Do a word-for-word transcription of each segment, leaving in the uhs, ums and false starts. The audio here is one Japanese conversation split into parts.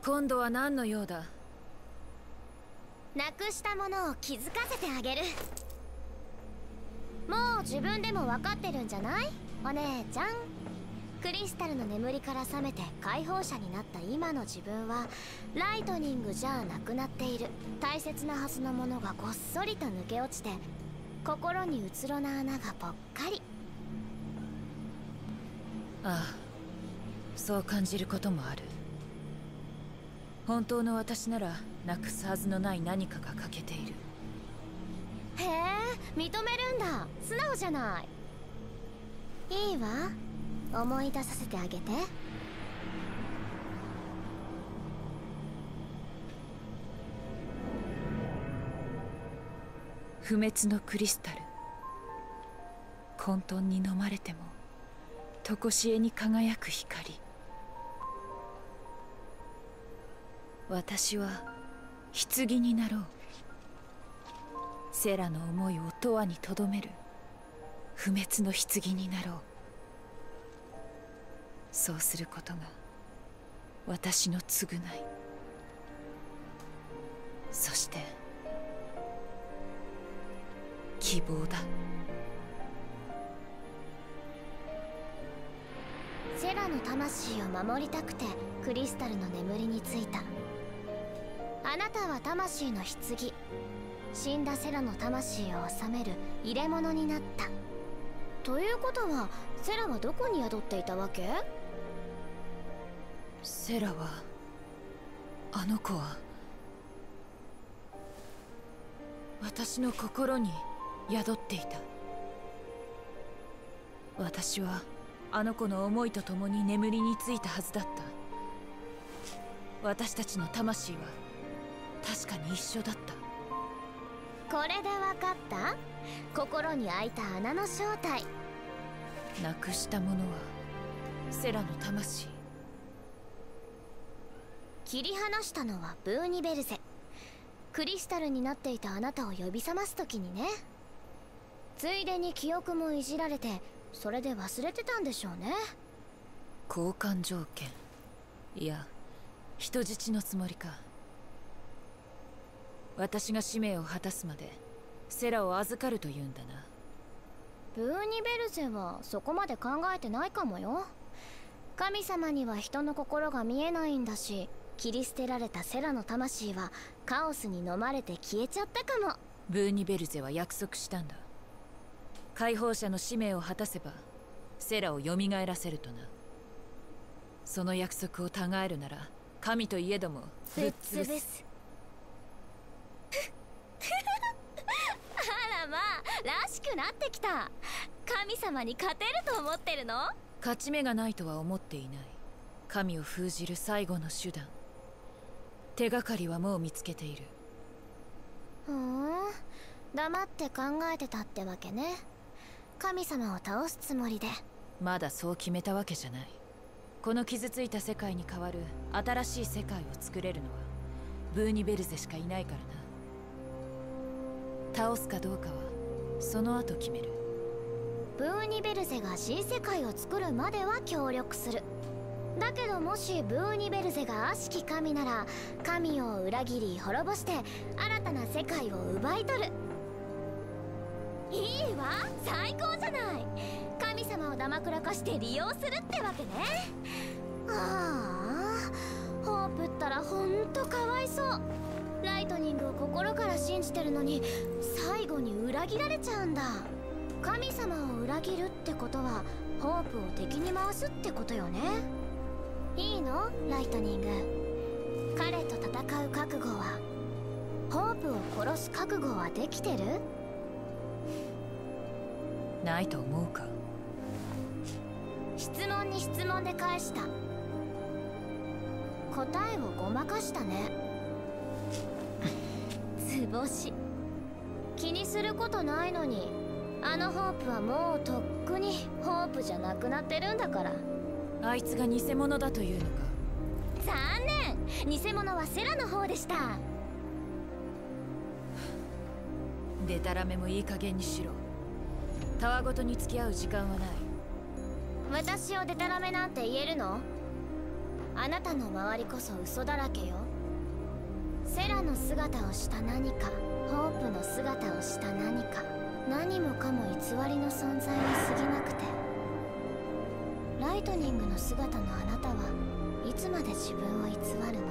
今度は何の用だ？ なくしたものを気づかせてあげる。もう自分でも分かってるんじゃない？お姉ちゃん。クリスタルの眠りから覚めて解放者になった今の自分はライトニングじゃなくなっている。大切なはずのものがごっそりと抜け落ちて心にうつろな穴がぽっかり。 ああ、そう感じることもある。本当の私ならなくすはずのない何かが欠けている。 へえ、認めるんだ。素直じゃない。いいわ、思い出させてあげて。 不滅のクリスタル、混沌に飲まれても常しえに輝く光。私は棺になろう。セラの思いを永遠にとどめる不滅の棺になろう。そうすることが私の償い、そして希望だ。 セラの魂を守りたくてクリスタルの眠りについた。あなたは魂の棺、死んだセラの魂を収める入れ物になった。ということはセラはどこに宿っていたわけ？ セラは、あの子は私の心に宿っていた。私はあの子の思いとともに眠りについたはずだった。私たちの魂は確かに一緒だった。 これでわかった？心に開いた穴の正体。 なくしたものはセラの魂。 切り離したのはブーニベルゼ。クリスタルになっていたあなたを呼び覚ます時にね。ついでに記憶もいじられて、それで忘れてたんでしょうね。 交換条件、いや人質のつもりか。私が使命を果たすまでセラを預かるというんだな。 ブーニベルゼはそこまで考えてないかもよ。神様には人の心が見えないんだし、切り捨てられたセラの魂はカオスに飲まれて消えちゃったかも。 ブーニベルゼは約束したんだ。解放者の使命を果たせばセラを蘇らせるとな。その約束をたがえるなら神といえどもぶっ潰す。 あらまあ、らしくなってきた。神様に勝てると思ってるの？ 勝ち目がないとは思っていない。神を封じる最後の手段、手がかりはもう見つけている。 ふーん、黙って考えてたってわけね。神様を倒すつもりで。 まだそう決めたわけじゃない。この傷ついた世界に代わる新しい世界を作れるのはブーニベルゼしかいないからな。倒すかどうかはその後決める。 ブーニベルゼが新世界を作るまでは協力する。だけどもしブーニベルゼが悪しき神なら神を裏切り滅ぼして新たな世界を奪い取る。いいわ、最高じゃない。神様をだまくらかして利用するってわけね。ああ、ホープったらほんとかわいそう。ライトニングを心から信じてるのに最後に裏切られちゃうんだ。神様を裏切るってことはホープを敵に回すってことよね。いいの？ライトニング。彼と戦う覚悟は、ホープを殺す覚悟はできてる？ ないと思うか？ 質問に質問で返した。答えをごまかしたね。図星。気にすることないのに、あのホープはもうとっくにホープじゃなくなってるんだから。 あいつが偽物だというのか？ 残念、偽物はセラの方でした。 デタラメもいい加減にしろ。たわごとに付き合う時間はない。 私をデタラメなんて言えるの？ あなたの周りこそ嘘だらけよ。セラの姿をした何か、ホープの姿をした何か、何もかも偽りの存在に過ぎなくて。ライトニングの姿のあなたはいつまで自分を偽るの？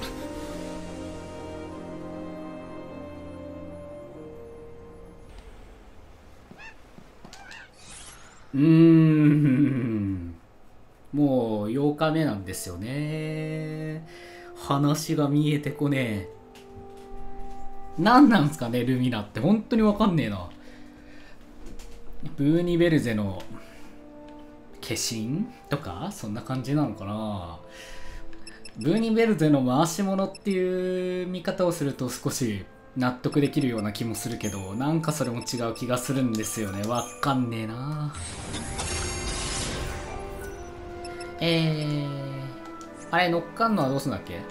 うーん、もうようかめなんですよね。話が見えてこねえ。何なんすかね、ルミナって本当にわかんねえな。ブーニベルゼの化身とかそんな感じなのかな。ブーニベルゼの回し物っていう見方をすると少し納得できるような気もするけど、なんかそれも違う気がするんですよね。わかんねえな。えー、あれ乗っかんのはどうすんだっけ。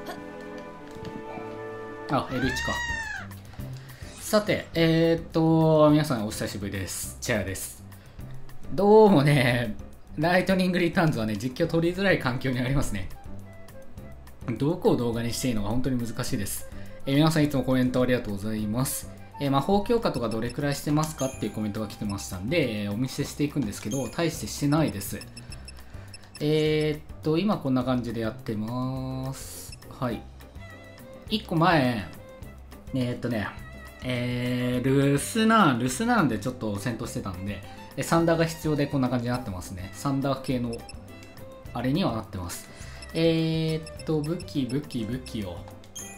あ、エルワン か。さて、えー、っと皆さんお久しぶりです。チェアです。どうもね、ライトニングリターンズはね、実況取りづらい環境にありますね。どこを動画にしていいのか本当に難しいです。えー、皆さんいつもコメントありがとうございます。えー、魔法強化とかどれくらいしてますかっていうコメントが来てましたんで、えー、お見せしていくんですけど、大してしてないです。えー、っと、今こんな感じでやってます。はい。いっこまえ、えー、っとね、えー、ルスナーン、ルスナーンでちょっと戦闘してたんで、サンダーが必要でこんな感じになってますね。サンダー系のあれにはなってます。えー、っと、武器、武器、武器を。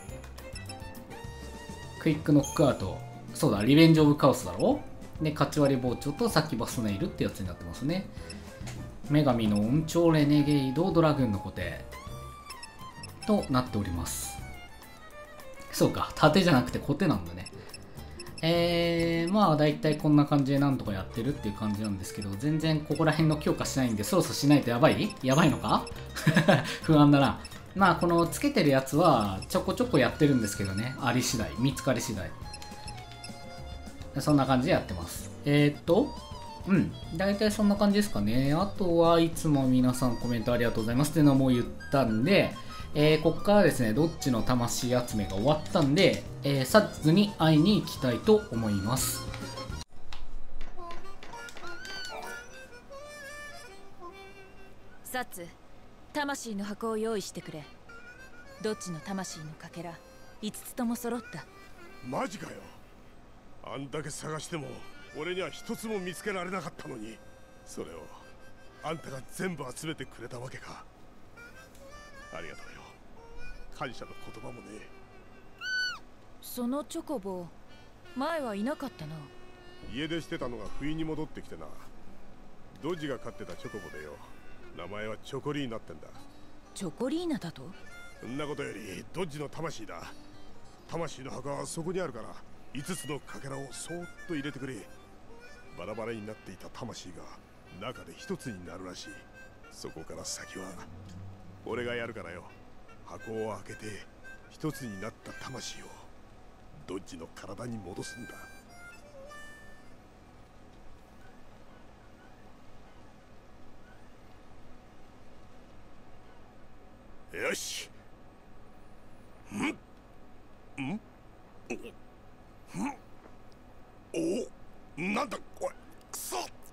クイックノックアウト。そうだ、リベンジオブカオスだろ。で、勝ち割り包丁とサキバスネイルってやつになってますね。女神の音調レネゲイドドラグーンの固定となっております。そうか、盾じゃなくて固定なんだね。えー、まあ大体こんな感じでなんとかやってるっていう感じなんですけど、全然ここら辺の強化しないんで、そろそろしないとやばいやばいのか不安だな。まあこのつけてるやつはちょこちょこやってるんですけどね、あり次第、見つかり次第。そんな感じでやってます。えー、っと、うん、大体そんな感じですかね。あとはいつも皆さんコメントありがとうございますっていうのも言ったんで、えー、ここからですね、どっちの魂集めが終わったんで、えー、サッツに会いに行きたいと思います。 サッツ、魂の箱を用意してくれ。どっちの魂のかけらいつつとも揃った。 マジかよ。あんだけ探しても俺には一つも見つけられなかったのに、それをあんたが全部集めてくれたわけか。ありがとうよ。感謝の言葉もね。 そのチョコボ前はいなかったな。 家出してたのが不意に戻ってきてな。ドッジが飼ってたチョコボでよ。名前はチョコリーナってんだ。 チョコリーナだと？ そんなことよりドッジの魂だ。魂の墓はそこにあるから、いつつのかけらをそーっと入れてくれ。バラバラになっていた魂が中で一つになるらしい。そこから先は俺がやるからよ。箱を開けて一つになった魂をドッジの体に戻すんだ。よし。んんんお、なんだこれ。くそ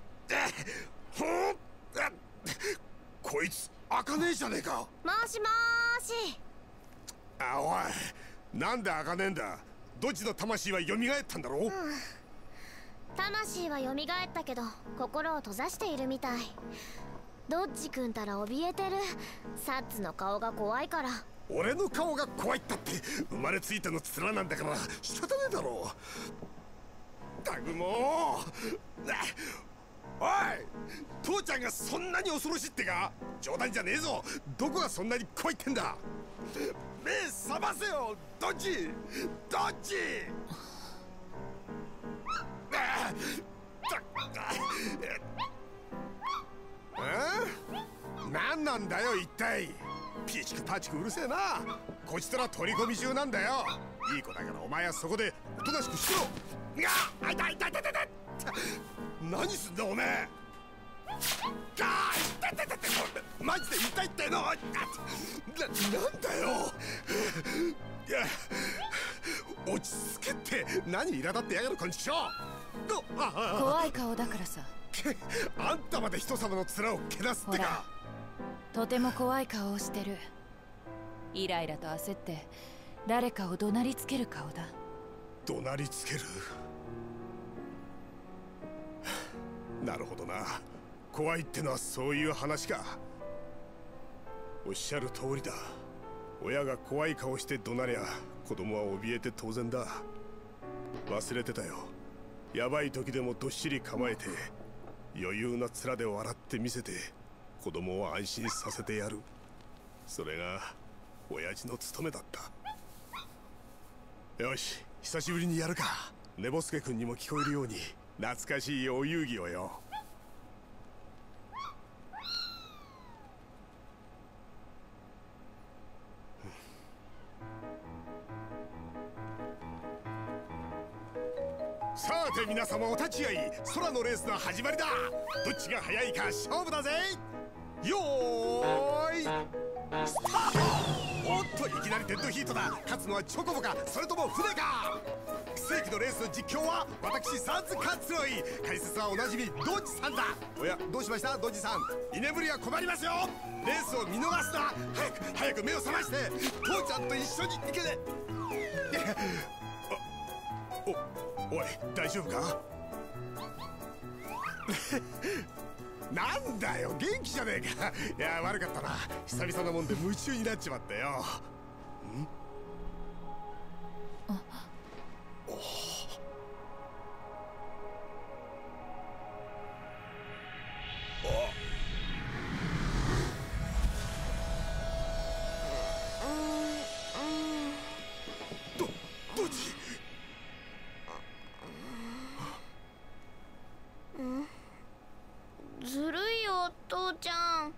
こいつ開かねえじゃねえか。 もしもーし。 あ、おい、なんで開かねえんだ。どっちの魂は蘇ったんだろう、うん、 魂は蘇ったけど心を閉ざしているみたい。ドッジ君たら怯えてる。サッツの顔が怖いから。 俺の顔が怖いったって生まれついての面なんだから仕方ねえだろう。たくもうおい、父ちゃんがそんなに恐ろしいってか。冗談じゃねえぞ。どこがそんなに怖いってんだ。目覚ませよドッジ、ドッジ。何なんだよ一体。ピチクパチクうるせえな。こちとら取り込み中なんだよ。いい子だからお前はそこでおとなしくしろ。があ、痛い痛い痛い痛い。何すんだおめえ。があ、痛い痛い痛い。 マジで痛いっての。な、なんだよ。いや、落ち着けって何苛立ってやがるこんちきしょう。 怖い顔だからさ。 あんたまで人様の面をけなすってか。 とても怖い顔をしてる。イライラと焦って誰かを怒鳴りつける顔だ。 怒鳴りつける。なるほどな。怖いってのはそういう話か。おっしゃる通りだ。親が怖い顔して怒鳴りゃ子供は怯えて当然だ。忘れてたよ。やばい時でもどっしり構えて余裕な面で笑ってみせて子供を安心させてやる。それが親父の務めだった。よし、久しぶりにやるか。寝ぼすけ君にも聞こえるように懐かしいお遊戯をよ。さて皆様お立ち会い。空のレースの始まりだ。どっちが速いか勝負だぜ。よーいスタート。おっと、いきなりデッドヒートだ。勝つのはチョコボかそれとも船か。世紀のレースの実況は私サンズカツロイ。解説はおなじみドッジさんだ。おや、どうしましたドッジさん。居眠りは困りますよ。レースを見逃すな。早く早く目を覚まして父ちゃんと一緒に行けね。おおい、大丈夫か。なんだよ、元気じゃねえか。いや、悪かったな。久々なもんで夢中になっちまったよ。んあおおど、どっち。 ずるいよ父ちゃん。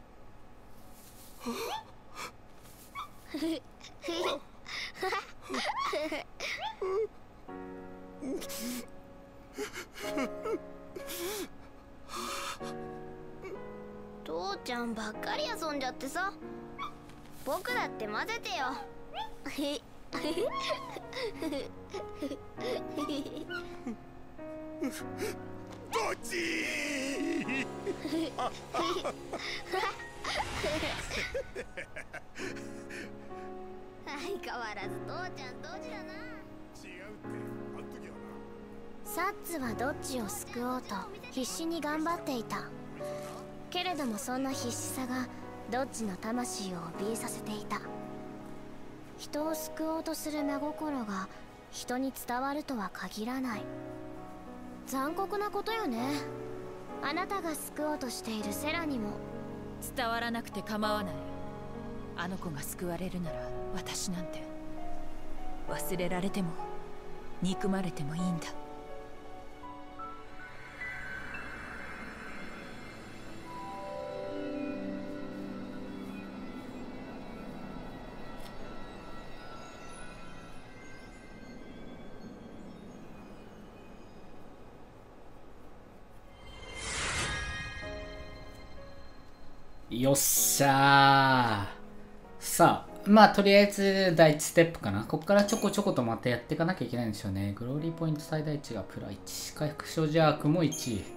父ちゃんばっかり遊んじゃってさ。僕だって混ぜてよ。 どっちー。 相変わらず父ちゃんドジだな。 違うって、あん時はな。 サッツはドッジを救おうと必死に頑張っていた。けれどもそんな必死さがドッジの魂を怯えさせていた。人を救おうとする真心が人に伝わるとは限らない。残酷なことよね。あなたが救おうとしているセラにも。 伝わらなくて構わない。あの子が救われるなら私なんて忘れられても憎まれてもいいんだ。 よっしゃー。さあ、まあとりあえず第一ステップかな。ここからちょこちょことまたやっていかなきゃいけないんでしょうね。グローリーポイント最大値がプラいち、回復症ジャークもいち。